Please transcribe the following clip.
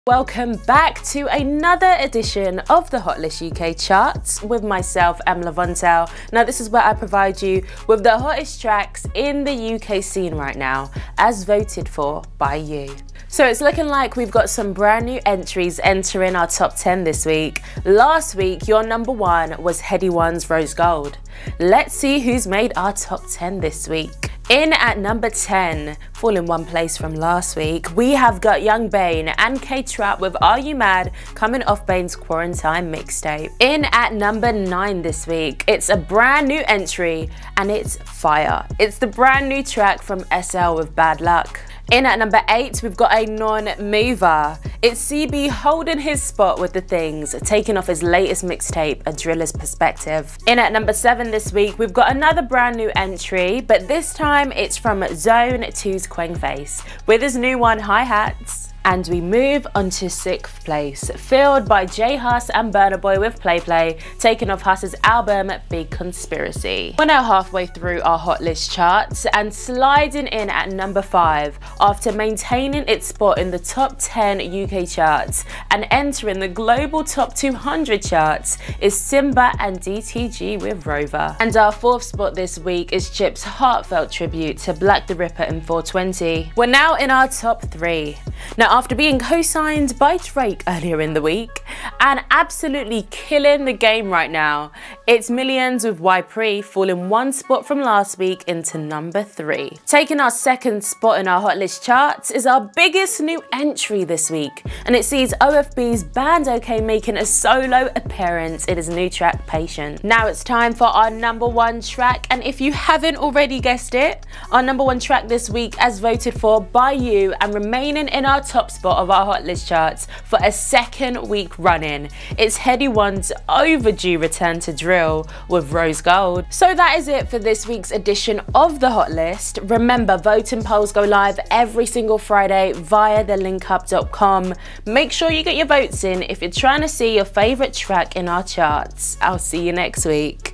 Welcome back to another edition of the Hotlist UK charts with myself, MLavontelle. Now this is where I provide you with the hottest tracks in the UK scene right now, as voted for by you. So it's looking like we've got some brand new entries entering our top 10 this week. Last week, your number one was Headie One's Rose Gold. Let's see who's made our top 10 this week. In at number 10, falling one place from last week, we have got Young Bane and K-Trap with Are You Mad coming off Bane's Quarantine mixtape. In at number 9 this week, it's a brand new entry and it's fire. It's the brand new track from SL with Bad Luck. In at number 8, we've got a non-mover. It's CB holding his spot with The Things, taking off his latest mixtape, A Driller's Perspective. In at number 7 this week, we've got another brand new entry, but this time it's from Zone 2's Quangface with his new one, Hi Hats. And we move on to 6th place, filled by J Hus and Burna Boy with Play Play, taking off Hus's album Big Conspiracy. We're now halfway through our hot list charts and sliding in at number 5 after maintaining its spot in the top 10 UK charts and entering the global top 200 charts is Simba and DTG with Rover. And our 4th spot this week is Chip's heartfelt tribute to Black the Ripper in 420. We're now in our top 3. Now, after being co-signed by Drake earlier in the week and absolutely killing the game right now, it's Millions with Ypres falling one spot from last week into number 3. Taking our 2nd spot in our hot list charts is our biggest new entry this week, and it sees OFB's Band OK making a solo appearance in his new track Patient. Now it's time for our number 1 track, and if you haven't already guessed it, our number 1 track this week as voted for by you and remaining in our top spot of our hot list charts for a 2nd week running. It's Headie One's overdue return to drill with Rose Gold. So that is it for this week's edition of the hot list. Remember, voting polls go live every single Friday via thelinkup.com. Make sure you get your votes in if you're trying to see your favourite track in our charts. I'll see you next week.